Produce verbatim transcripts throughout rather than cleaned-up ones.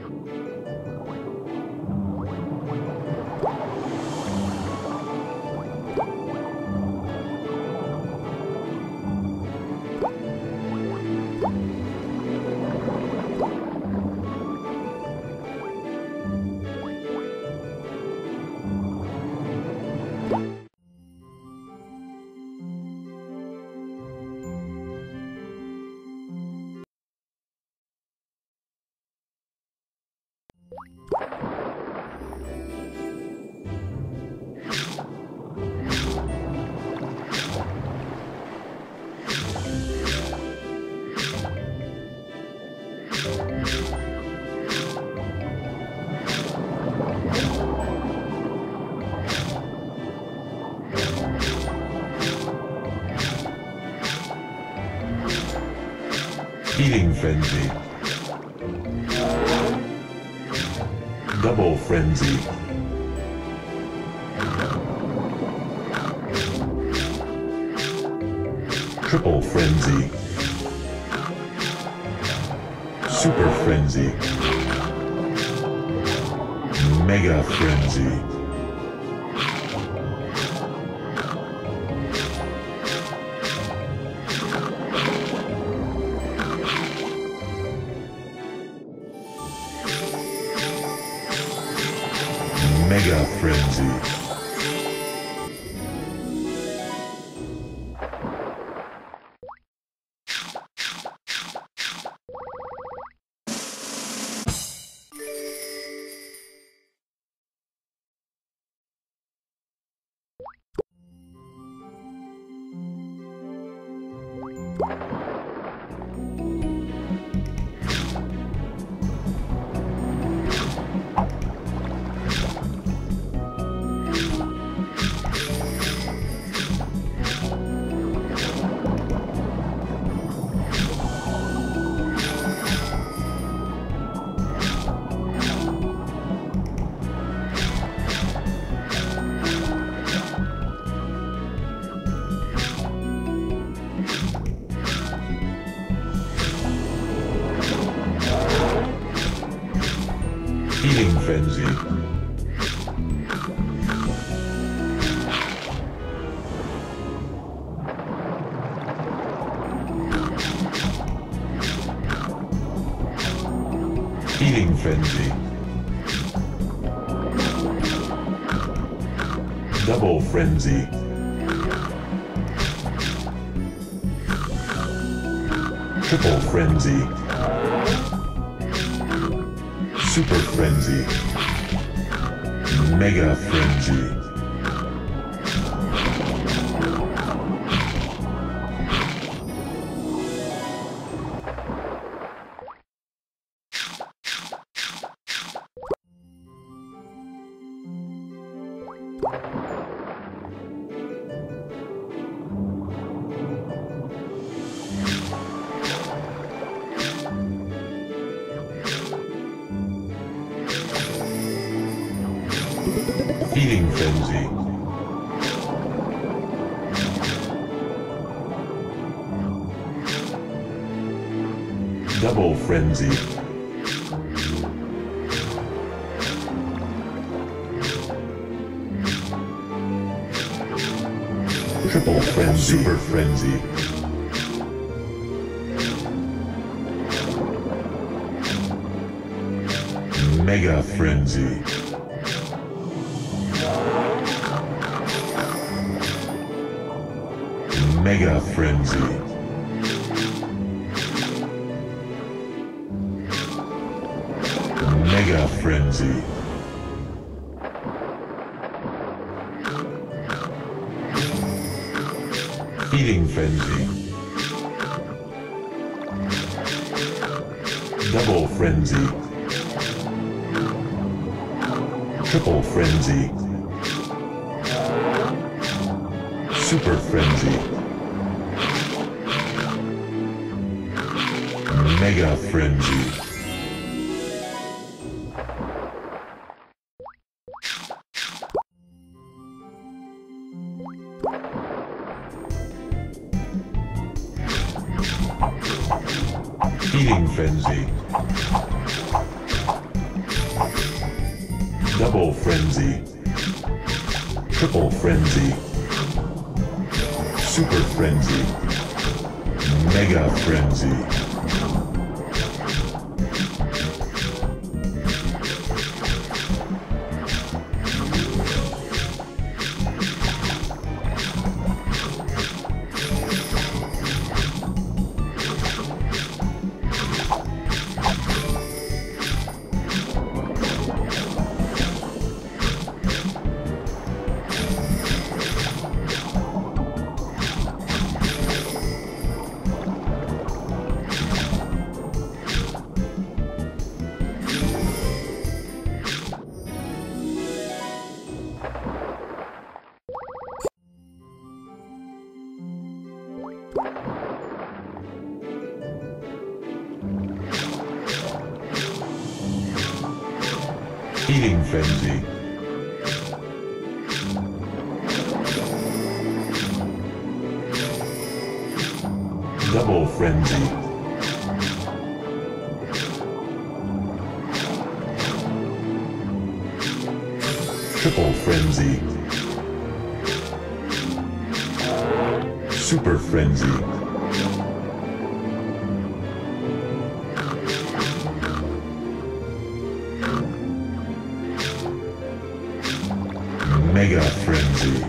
Eating frenzy. Double frenzy. Triple frenzy. Super frenzy. Mega frenzy. Mega frenzy. Eating frenzy. Eating frenzy. Double frenzy. Triple frenzy. Super frenzy. Mega frenzy. Eating frenzy. Double frenzy. Triple frenzy. Super frenzy. Mega frenzy. Mega frenzy. Mega frenzy. Eating frenzy. Double frenzy. Triple frenzy. Super frenzy. Mega frenzy. Eating frenzy. Double frenzy. Triple frenzy. Super frenzy. Mega frenzy. Eating frenzy. Double frenzy. Triple frenzy. Super frenzy. Mega frenzy.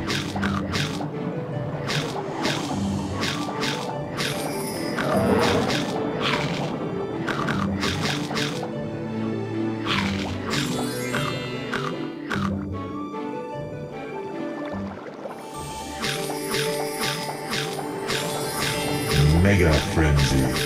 Mega frenzy.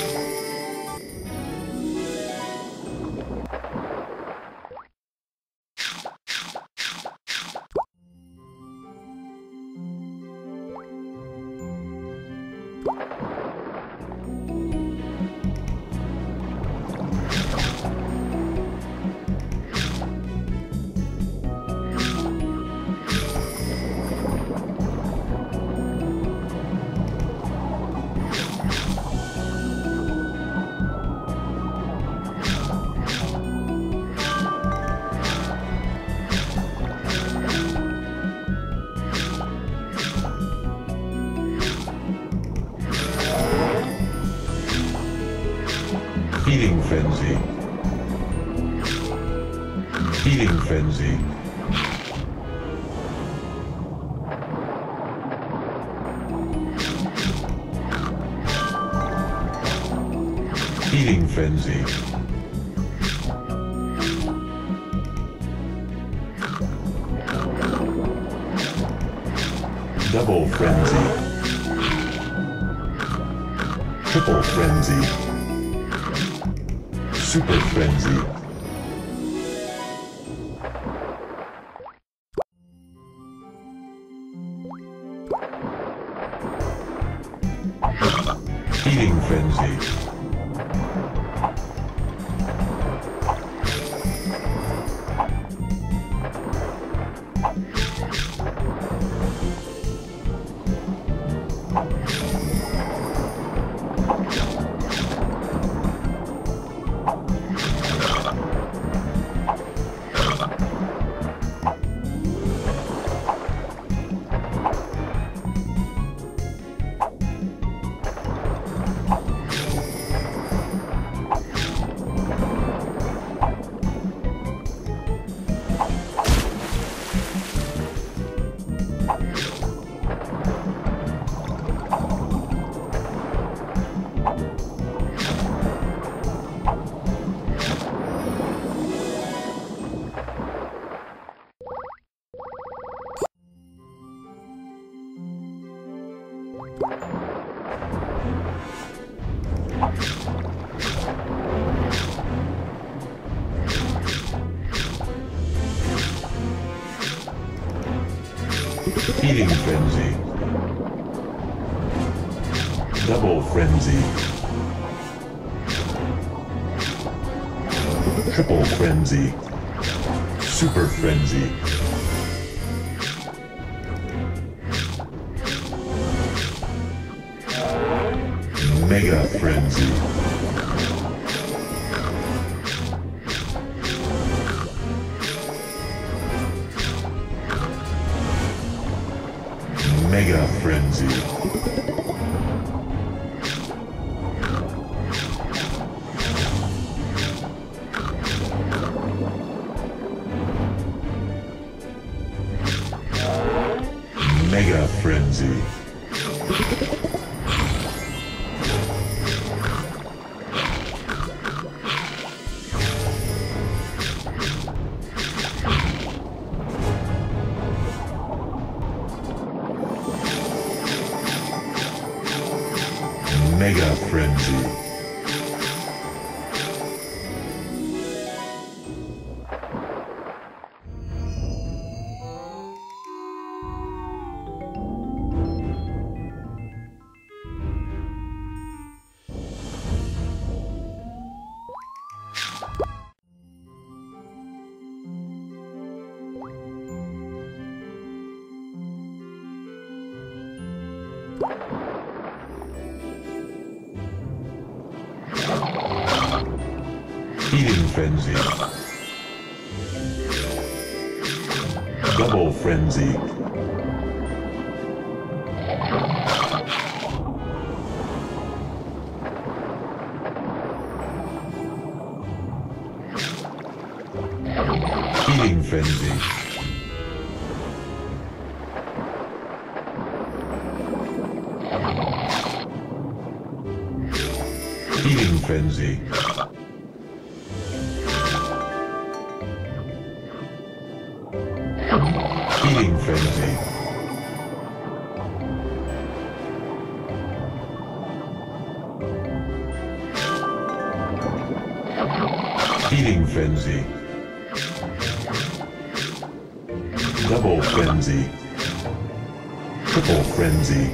Feeding frenzy. Feeding frenzy. Feeding frenzy. Double frenzy. Triple frenzy. Super frenzy. Feeding frenzy. Feeding frenzy. Double frenzy. Triple frenzy. Super frenzy. Mega frenzy. Mega Frenzy. Mega Frenzy. Mega Frenzy. Eating Frenzy. Double Frenzy. Eating Frenzy. Eating Frenzy. Eating Frenzy. Eating Frenzy. Double Frenzy. Triple Frenzy.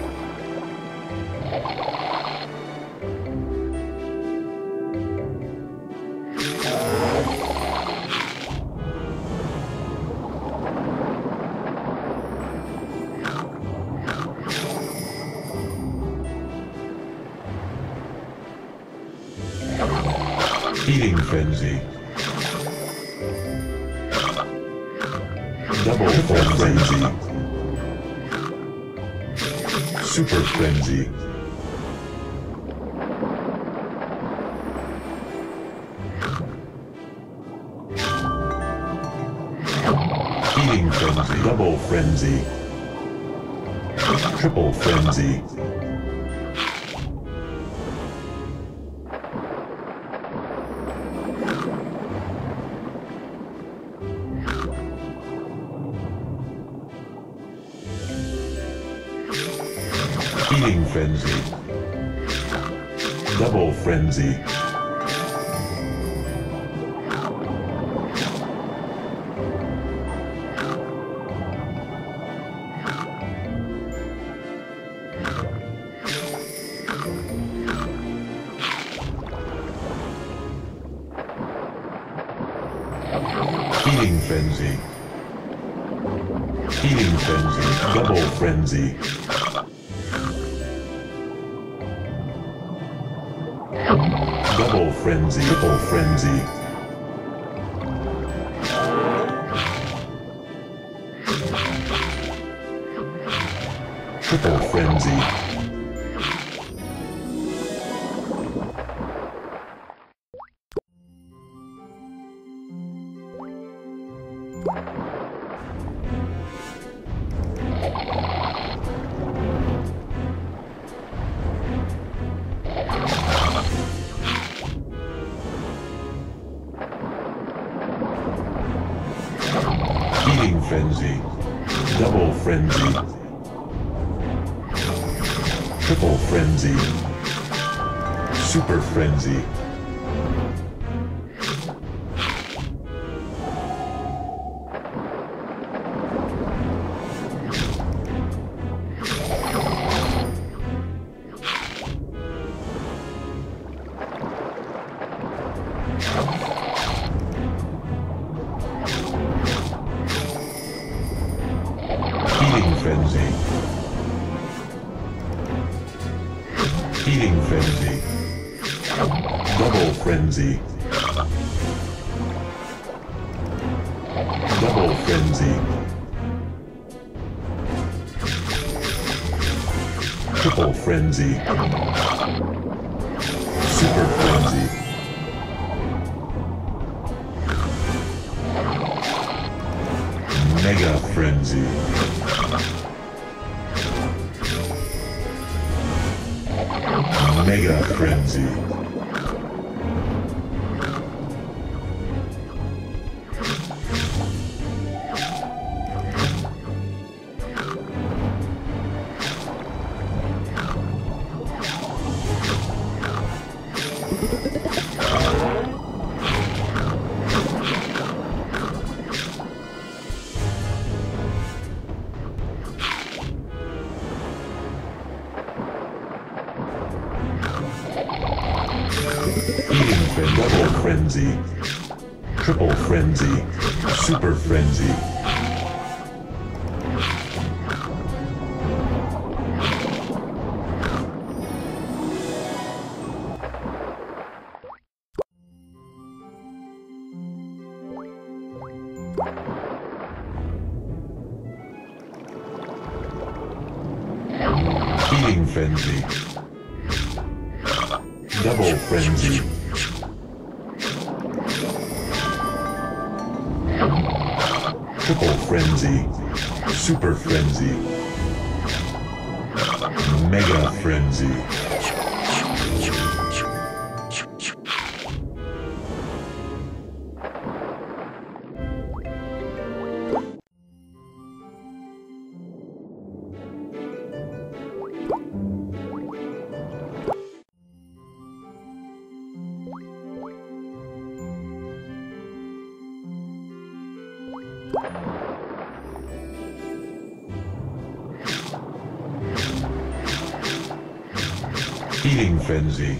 Eating Frenzy. Double Frenzy. Super Frenzy. Eating Frenzy. Double Frenzy. Triple Frenzy. Eating Frenzy. Double Frenzy. Eating Frenzy. Eating Frenzy. Double Frenzy. Double Frenzy. Triple Frenzy. Triple Frenzy. Eating Frenzy. Double Frenzy. Triple Frenzy. Super Frenzy. Eating Frenzy. Eating Frenzy. Double Frenzy. Double Frenzy. Triple Frenzy. Super Frenzy. Mega Frenzy. Mega Frenzy. Double Frenzy. Triple Frenzy. Super Frenzy. Healing Frenzy. Double Frenzy. Triple Frenzy. Super Frenzy. Mega Frenzy. Healing Frenzy.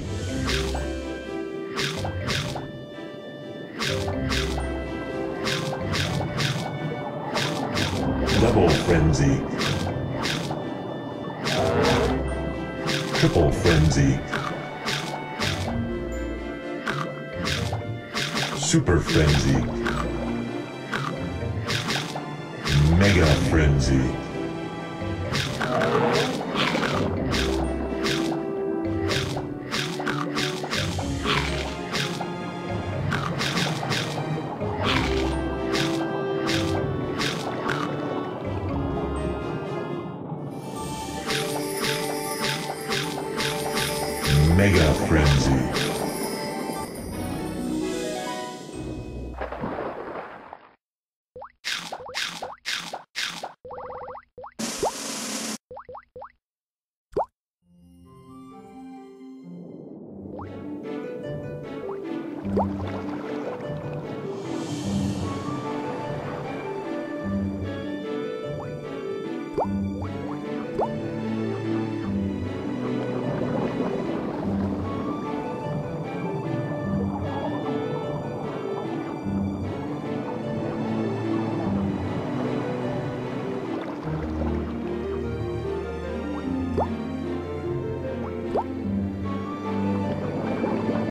Double Frenzy. Triple Frenzy. Super Frenzy. Mega Frenzy. Mega Frenzy. You